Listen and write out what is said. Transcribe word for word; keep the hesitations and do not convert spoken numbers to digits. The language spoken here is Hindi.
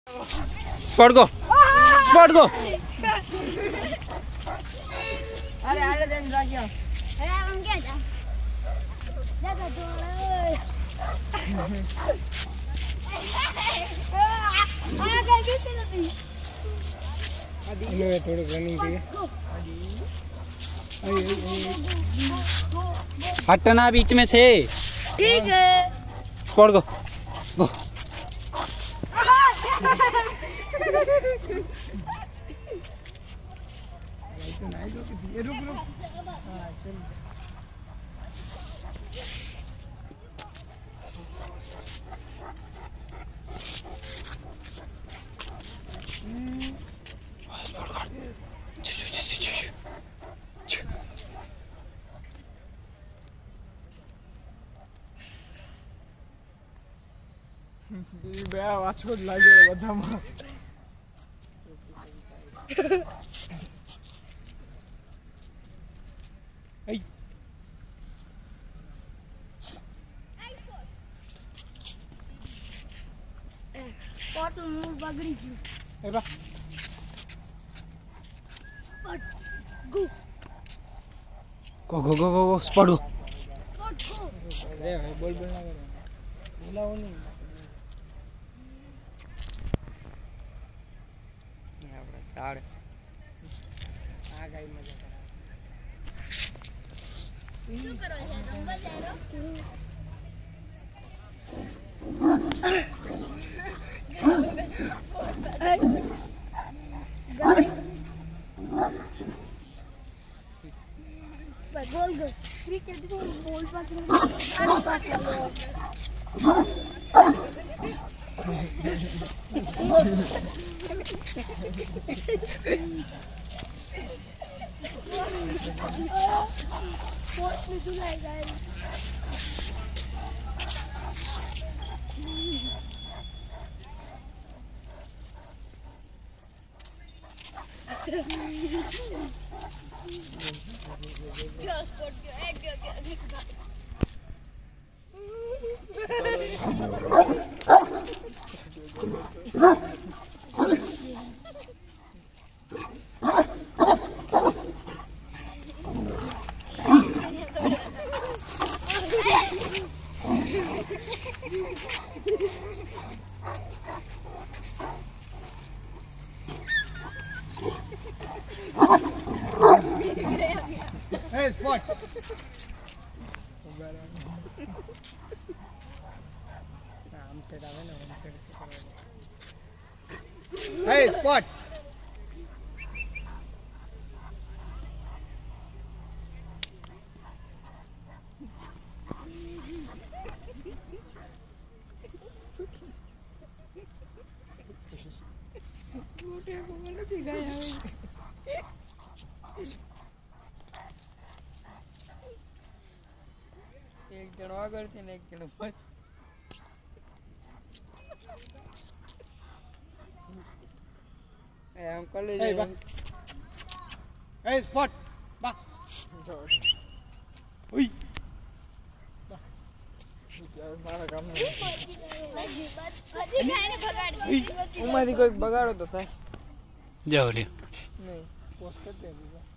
Spot go spot go. अरे अरे देन राजा अरे हम क्या जा जा तो आ गए बीच में अभी ये थोड़ी रनिंग चाहिए। हटना बीच में से। ठीक है स्पॉट गो गो। रुक रुक हाँ चल બે વાછો જ લાગે બધામાં। Hey. स्पॉट मूड बगड़ी जी ए बा spot go go go go go spot go. Spot go अरे भाई बोल बोल ना करो बोलाओ नहीं આપણે ચાડ આ ગાઈ મજા કરે શું કરો છે રંગા ચારો गोल गोल क्रिकेट को बॉल पकड़ो बहुत मजा आएगा क्या स्पॉट क्या एक क्या क्या Hey spot हम से डाले ना हम से Hey spot मोटे को मैंने दिखाया एक जण આગળ છે ને એક જણ બસ એ આમ કરી લે એ સ્પોટ બા ઓય બા મારા કામ નહીં ઉમાથી કોઈ બગાડો તો થાય જાઓ રે નહીં પોસ્ટ કરી દે